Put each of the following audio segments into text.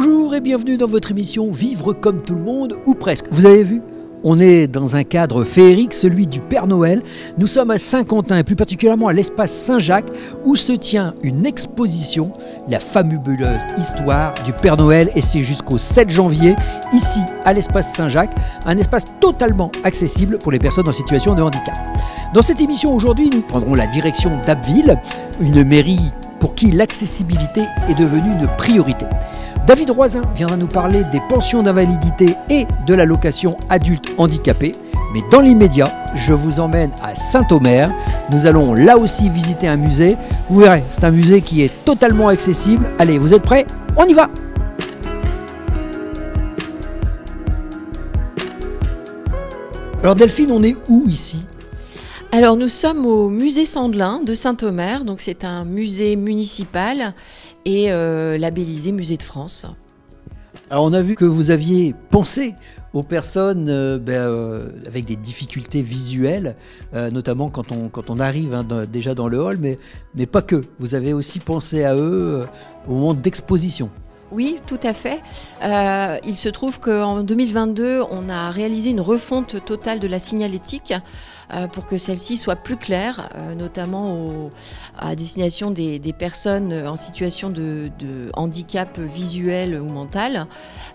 Bonjour et bienvenue dans votre émission Vivre comme tout le monde, ou presque. Vous avez vu ? On est dans un cadre féerique, celui du Père Noël. Nous sommes à Saint-Quentin et plus particulièrement à l'espace Saint-Jacques où se tient une exposition, la fabuleuse histoire du Père Noël, et c'est jusqu'au 7 janvier, ici à l'espace Saint-Jacques, un espace totalement accessible pour les personnes en situation de handicap. Dans cette émission aujourd'hui, nous prendrons la direction d'Abbeville, une mairie pour qui l'accessibilité est devenue une priorité. David Roisin viendra nous parler des pensions d'invalidité et de l'allocation adulte handicapé. Mais dans l'immédiat, je vous emmène à Saint-Omer. Nous allons là aussi visiter un musée. Vous verrez, c'est un musée qui est totalement accessible. Allez, vous êtes prêts ? On y va ! Alors Delphine, on est où ici ? Alors nous sommes au musée Sandelin de Saint-Omer, donc c'est un musée municipal et labellisé Musée de France. Alors on a vu que vous aviez pensé aux personnes avec des difficultés visuelles, notamment quand on arrive déjà dans le hall, mais pas que. Vous avez aussi pensé à eux au moment d'exposition. Oui, tout à fait. Il se trouve qu'en 2022, on a réalisé une refonte totale de la signalétique pour que celle-ci soit plus claire, notamment à destination des personnes en situation de handicap visuel ou mental.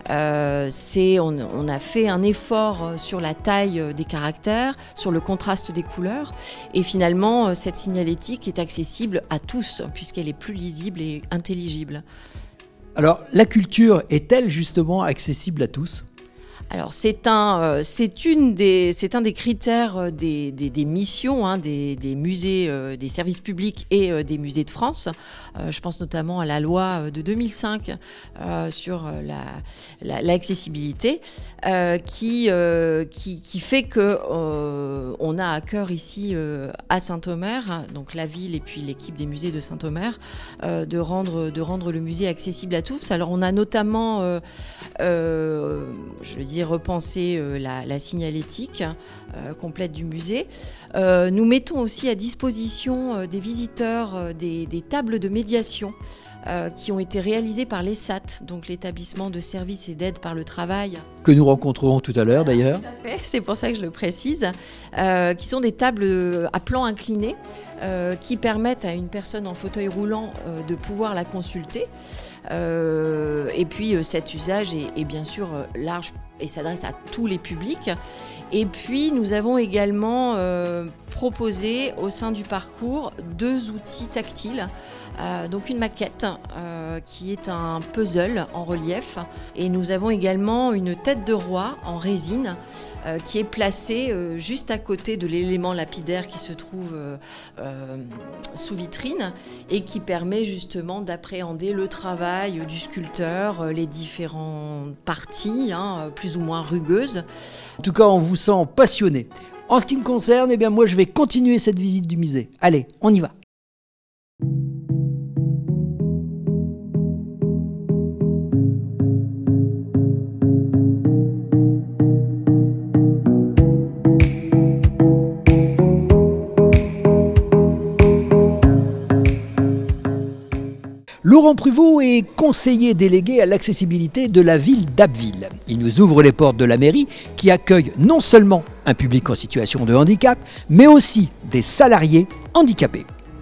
On a fait un effort sur la taille des caractères, sur le contraste des couleurs, et finalement, cette signalétique est accessible à tous, puisqu'elle est plus lisible et intelligible. Alors, la culture est-elle justement accessible à tous ? Alors, c'est un des critères des missions des musées, des services publics et des musées de France. Je pense notamment à la loi de 2005 sur l'accessibilité qui fait que on a à cœur ici à Saint-Omer, donc la ville et puis l'équipe des musées de Saint-Omer, de rendre le musée accessible à tous. Alors, on a notamment repenser la signalétique complète du musée. Nous mettons aussi à disposition des visiteurs des tables de médiation qui ont été réalisées par l'ESAT, donc l'établissement de services et d'aide par le travail. Que nous rencontrerons tout à l'heure d'ailleurs. Tout à fait, c'est pour ça que je le précise. Qui sont des tables à plan incliné qui permettent à une personne en fauteuil roulant de pouvoir la consulter. Et puis cet usage est bien sûr large et s'adresse à tous les publics. Et puis nous avons également proposé au sein du parcours 2 outils tactiles. Donc une maquette qui est un puzzle en relief, et nous avons également une tête de roi en résine qui est placée juste à côté de l'élément lapidaire qui se trouve sous vitrine et qui permet justement d'appréhender le travail du sculpteur, les différentes parties plus ou moins rugueuses. En tout cas, on vous sent passionné. En ce qui me concerne, moi je vais continuer cette visite du musée. Allez, on y va. Laurent Pruvot est conseiller délégué à l'accessibilité de la ville d'Abbeville. Il nous ouvre les portes de la mairie qui accueille non seulement un public en situation de handicap, mais aussi des salariés handicapés.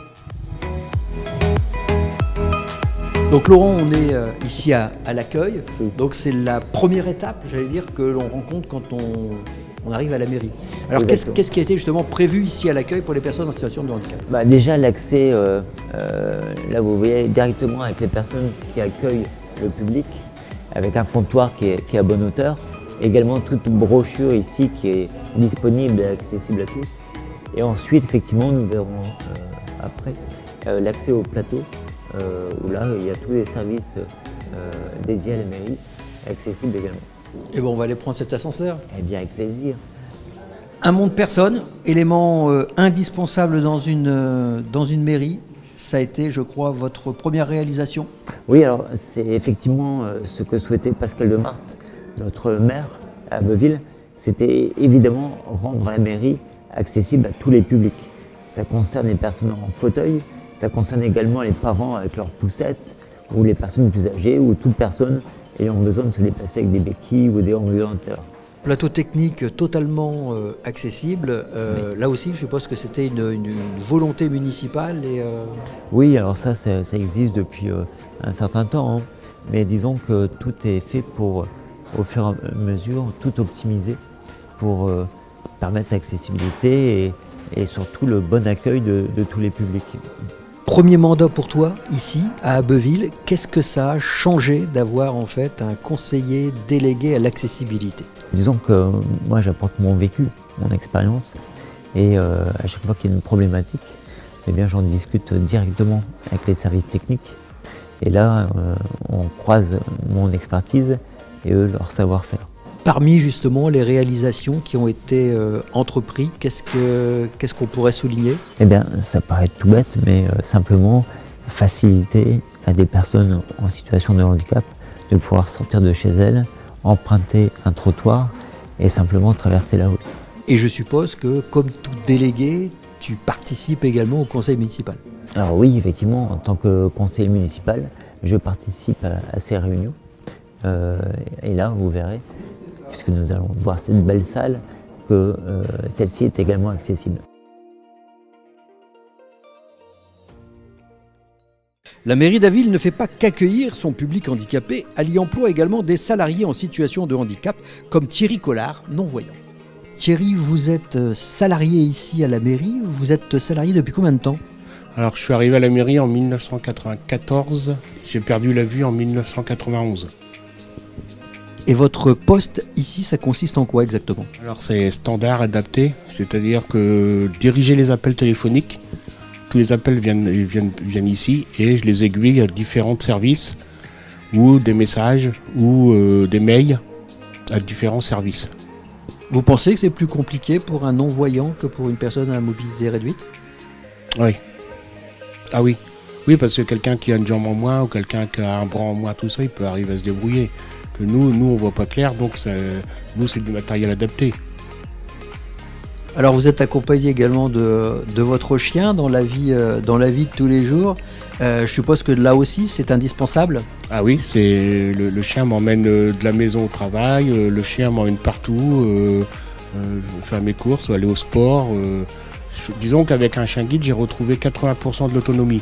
Donc Laurent, on est ici à l'accueil. Donc c'est la première étape, j'allais dire, que l'on rencontre quand on arrive à la mairie. Alors qu'est-ce qui a été justement prévu ici à l'accueil pour les personnes en situation de handicap ? Déjà l'accès, là vous voyez directement avec les personnes qui accueillent le public, avec un comptoir qui est à bonne hauteur. Également toute une brochure ici qui est disponible et accessible à tous. Et ensuite effectivement nous verrons après l'accès au plateau, où là il y a tous les services dédiés à la mairie, accessibles également. Et on va aller prendre cet ascenseur. Eh bien, avec plaisir. Un monte-personne, élément indispensable dans une mairie. Ça a été, je crois, votre première réalisation. Oui, alors c'est effectivement ce que souhaitait Pascal Demarthe, notre maire à Abbeville. C'était évidemment rendre la mairie accessible à tous les publics. Ça concerne les personnes en fauteuil, ça concerne également les parents avec leurs poussettes, ou les personnes plus âgées, ou toute personne et ont besoin de se déplacer avec des béquilles ou des ambulateurs. Plateau technique totalement accessible. Oui. Là aussi, je suppose que c'était une volonté municipale. Oui, alors ça existe depuis un certain temps, hein. Mais disons que tout est fait pour, au fur et à mesure, tout optimiser pour permettre l'accessibilité et surtout le bon accueil de tous les publics. Premier mandat pour toi, ici, à Abbeville, qu'est-ce que ça a changé d'avoir en fait un conseiller délégué à l'accessibilité? Disons que moi j'apporte mon vécu, mon expérience, et à chaque fois qu'il y a une problématique, eh bien j'en discute directement avec les services techniques. Et là, on croise mon expertise et eux leur savoir-faire. Parmi justement les réalisations qui ont été entreprises, qu'est-ce qu'on pourrait souligner? Eh bien, ça paraît tout bête, mais simplement faciliter à des personnes en situation de handicap de pouvoir sortir de chez elles, emprunter un trottoir et simplement traverser la rue. Et je suppose que, comme tout délégué, tu participes également au conseil municipal. Alors oui, effectivement, en tant que conseiller municipal, je participe à ces réunions. Et là, vous verrez, puisque nous allons voir cette belle salle, que celle-ci est également accessible. La mairie d'Aville ne fait pas qu'accueillir son public handicapé, elle y emploie également des salariés en situation de handicap, comme Thierry Collard, non-voyant. Thierry, vous êtes salarié ici à la mairie, vous êtes salarié depuis combien de temps? Alors je suis arrivé à la mairie en 1994, j'ai perdu la vue en 1991. Et votre poste ici, ça consiste en quoi exactement? Alors c'est standard adapté, c'est-à-dire que diriger les appels téléphoniques, tous les appels viennent ici et je les aiguille à différents services ou des messages ou des mails à différents services. Vous pensez que c'est plus compliqué pour un non-voyant que pour une personne à mobilité réduite? Oui. Ah oui. Oui, parce que quelqu'un qui a une jambe en moins ou quelqu'un qui a un bras en moins, tout ça, il peut arriver à se débrouiller. Que nous on voit pas clair, donc nous c'est du matériel adapté. Alors vous êtes accompagné également de votre chien dans la vie de tous les jours. Je suppose que là aussi c'est indispensable. Ah oui, c'est le chien m'emmène de la maison au travail, le chien m'emmène partout, faire mes courses, aller au sport. Disons qu'avec un chien guide, j'ai retrouvé 80% de l'autonomie.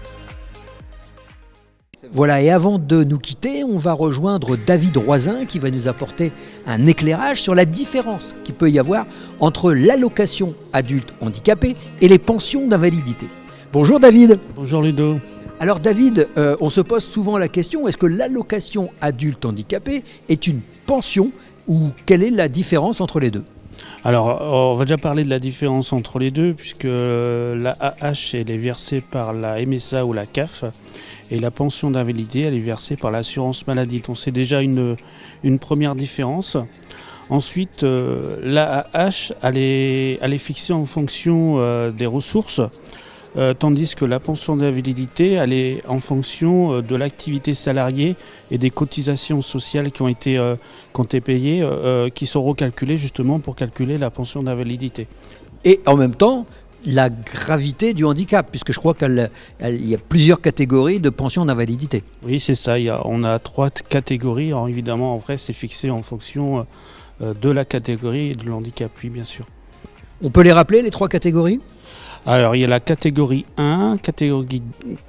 Voilà, et avant de nous quitter, on va rejoindre David Roisin qui va nous apporter un éclairage sur la différence qu'il peut y avoir entre l'allocation adulte handicapé et les pensions d'invalidité. Bonjour David. Bonjour Ludo. Alors David, on se pose souvent la question, est-ce que l'allocation adulte handicapé est une pension ou quelle est la différence entre les deux? Alors, on va déjà parler de la différence entre les deux, puisque la AH, elle est versée par la MSA ou la CAF, et la pension d'invalidité, elle est versée par l'assurance maladie. Donc c'est déjà une première différence. Ensuite, la AH, elle est fixée en fonction des ressources, tandis que la pension d'invalidité, elle est en fonction de l'activité salariée et des cotisations sociales qui ont été payées, qui sont recalculées justement pour calculer la pension d'invalidité. Et en même temps, la gravité du handicap, puisque je crois qu'il y a plusieurs catégories de pension d'invalidité. Oui, c'est ça. On a 3 catégories. Alors évidemment, après, c'est fixé en fonction de la catégorie et de l'handicap, oui, bien sûr. On peut les rappeler, les 3 catégories ? Alors, il y a la catégorie 1, catégorie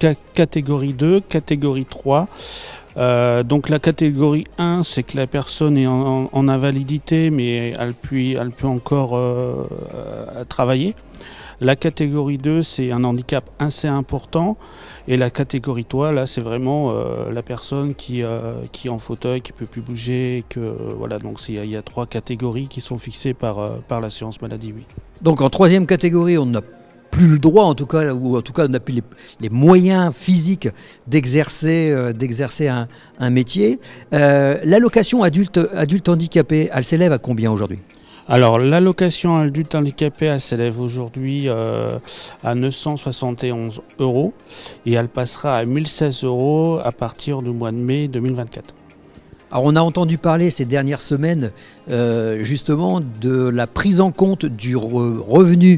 2, catégorie 3. Donc la catégorie 1, c'est que la personne est en invalidité, mais elle peut encore travailler. La catégorie 2, c'est un handicap assez important. Et la catégorie 3, là, c'est vraiment la personne qui est en fauteuil, qui ne peut plus bouger. Voilà, donc il y a 3 catégories qui sont fixées par l'assurance maladie, oui. Donc en 3e catégorie, on n'a plus le droit, en tout cas, ou en tout cas on n'a plus les moyens physiques d'exercer un métier. L'allocation adulte handicapé, elle s'élève à combien aujourd'hui ? Alors l'allocation adulte handicapé, elle s'élève aujourd'hui à 971 € et elle passera à 1016 € à partir du mois de mai 2024. Alors on a entendu parler ces dernières semaines justement de la prise en compte du revenu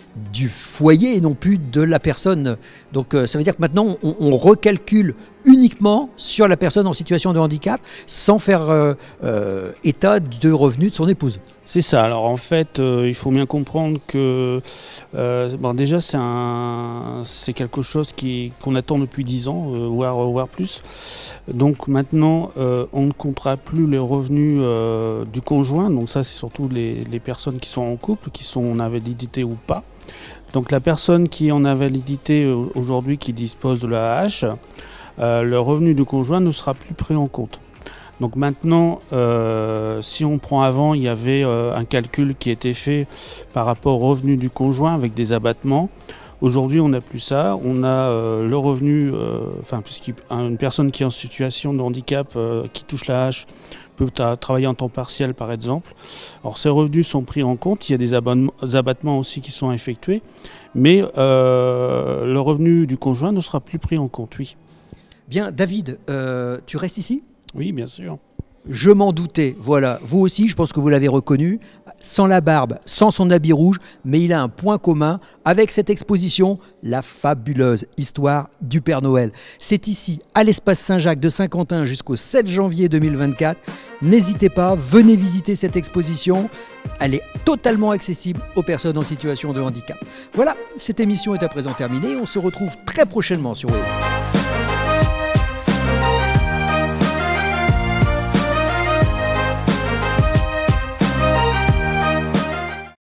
du foyer et non plus de la personne. Donc ça veut dire que maintenant on recalcule uniquement sur la personne en situation de handicap sans faire état de revenus de son épouse. C'est ça. Alors en fait, il faut bien comprendre que déjà c'est quelque chose qu'on attend depuis 10 ans, voire plus. Donc maintenant, on ne comptera plus les revenus du conjoint. Donc ça, c'est surtout les personnes qui sont en couple, qui sont en invalidité ou pas. Donc la personne qui est en invalidité aujourd'hui, qui dispose de la AAH, le revenu du conjoint ne sera plus pris en compte. Donc maintenant, si on prend avant, il y avait un calcul qui était fait par rapport au revenu du conjoint avec des abattements. Aujourd'hui, on n'a plus ça. On a le revenu, puisqu'une personne qui est en situation de handicap, qui touche la hache, peut travailler en temps partiel par exemple. Alors ces revenus sont pris en compte. Il y a des abattements aussi qui sont effectués. Mais le revenu du conjoint ne sera plus pris en compte, oui. Bien, David, tu restes ici ? Oui, bien sûr. Je m'en doutais, voilà. Vous aussi, je pense que vous l'avez reconnu, sans la barbe, sans son habit rouge, mais il a un point commun avec cette exposition, la fabuleuse histoire du Père Noël. C'est ici, à l'espace Saint-Jacques de Saint-Quentin jusqu'au 7 janvier 2024. N'hésitez pas, venez visiter cette exposition. Elle est totalement accessible aux personnes en situation de handicap. Voilà, cette émission est à présent terminée. On se retrouve très prochainement sur Web.